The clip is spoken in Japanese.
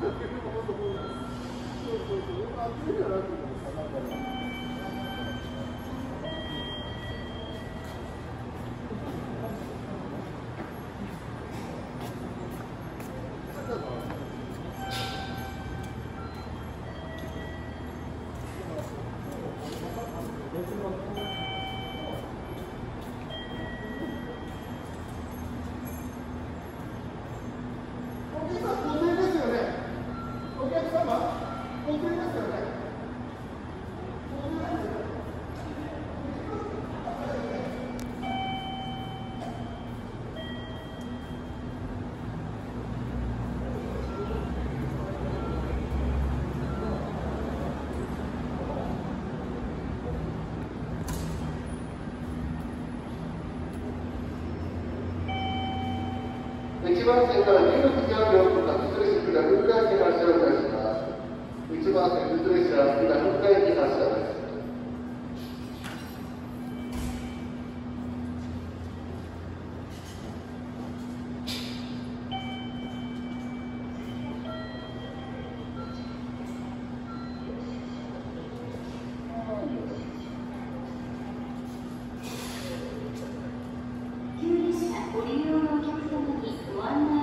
1番線から16時4分発出列車福岡駅発車をいたします。1番線出列車福岡駅発車です。 ご利用のお客様にご案内